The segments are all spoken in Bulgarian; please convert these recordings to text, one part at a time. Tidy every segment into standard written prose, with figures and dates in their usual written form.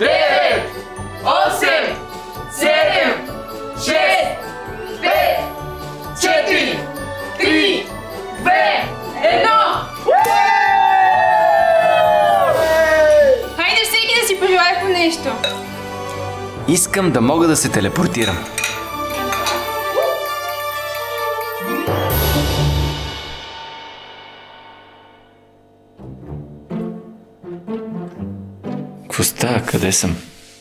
9, 8, 7, 6, 5, 4, 3, 2, 1. Хайде всеки да си пожелае по нещо. Искам да мога да се телепортирам. Какво става? Къде съм?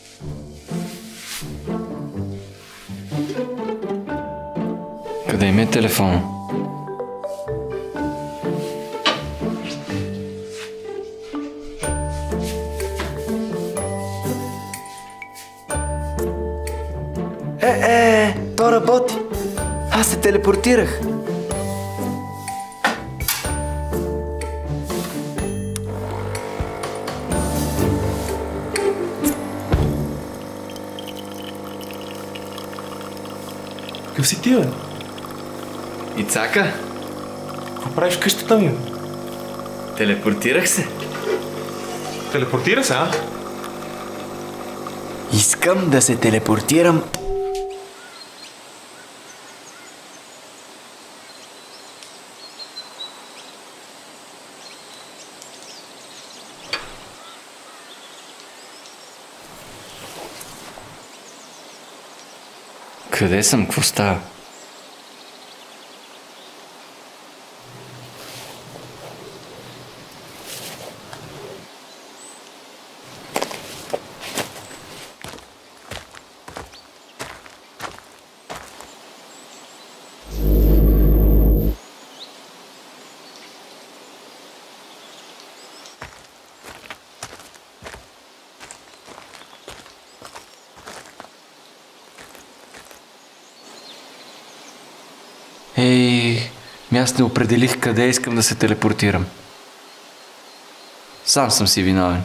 Къде им е телефон? То работи! Аз се телепортирах! Какъв си ти, бе? Ицака? Какво правиш в къщата ми, бе? Телепортирах се. Телепортира се, а? Искам да се телепортирам. Къде съм? Какво става? Аз не определих къде искам да се телепортирам. Сам съм си виновен.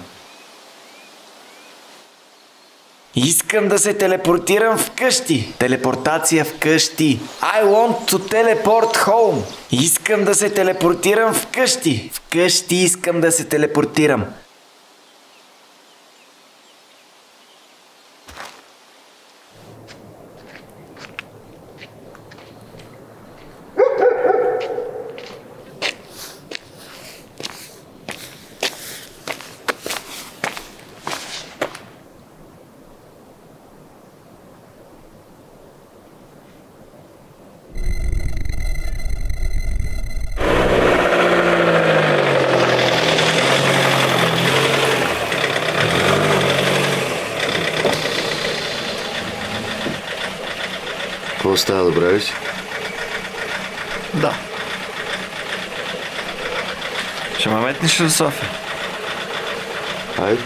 Искам да се телепортирам вкъщи. Телепортация вкъщи. I want to teleport home. Искам да се телепортирам вкъщи. Вкъщи искам да се телепортирам. Какво става, добре ли си? Да. Ще ме метнеш ли в София? Айде.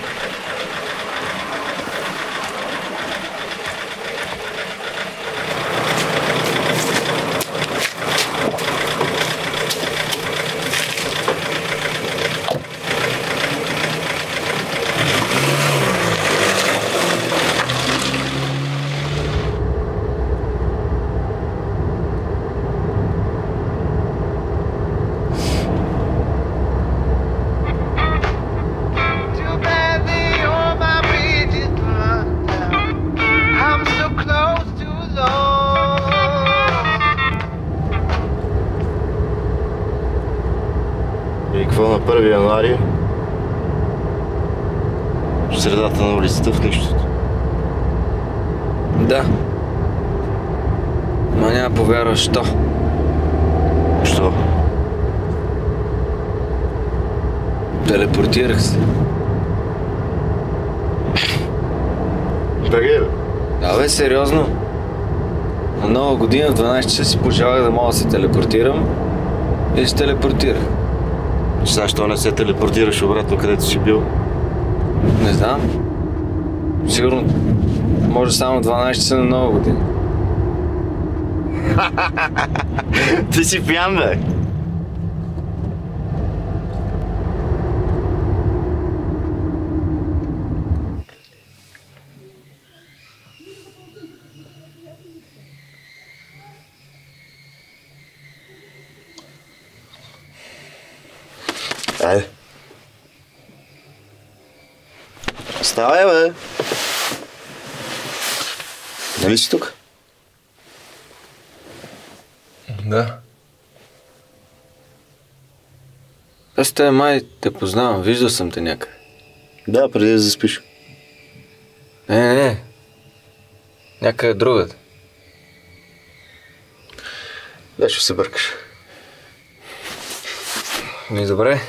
И какво на 1 януари? В средата на улицата в нищото. Да. Ма няма повярваш, що? Що? Телепортирах се. Беге, бе. Да, бе, сериозно. На Нова година в 12 часа си пожелах да мога да се телепортирам и се телепортирах. Знаеш, що не се телепортираш обратно, където си бил? Не знам. Сигурно може само 12 часа на Нова година. Ти си пиян, бе! Ставай, бе! Нали си тук? Да. Аз те май те познавам, виждал съм те някъде. Да, преди да заспиш. Не. Някъде другата. Да, ще се бъркаш. Добре.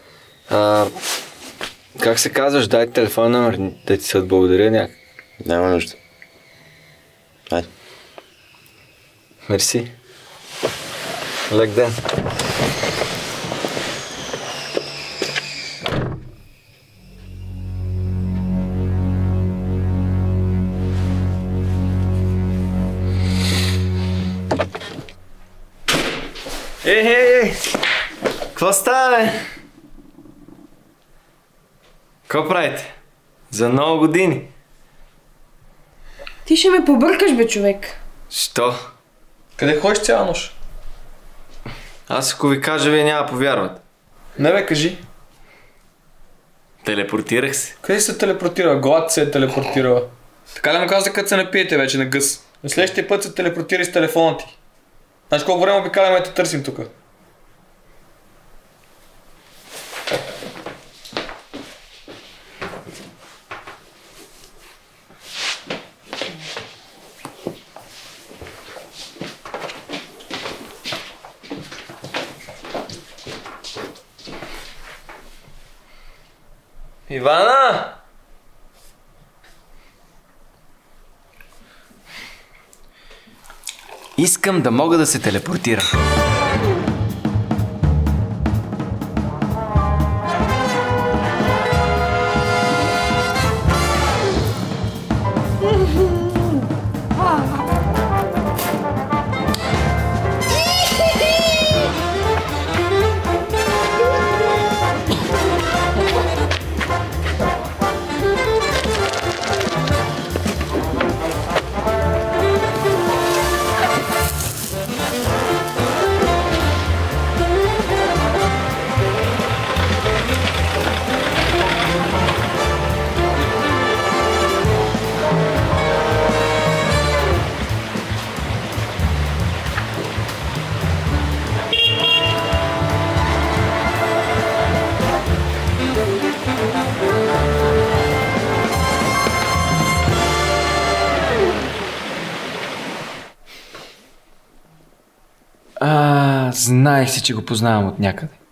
Как се казваш? Дай телефон номер, да ти се отблагодаря някак. Няма нужда. Айде. Мерси. Лек ден. Ей! Какво става, бе? Какво правите? За много години. Ти ще ме побъркаш, бе, човек. Що? Къде ходиш цяла нощ? Аз ако ви кажа, вие няма повярвате. Не бе, кажи. Телепортирах се. Къде се телепортира? Глад се е телепортирала. Така ли му каза, като се напиете вече на гъс? На следващия път се телепортира с телефона ти. Знаеш колко време обикаляме те търсим тук? Ивана! Искам да мога да се телепортирам. Знаех си, че го познавам от някъде.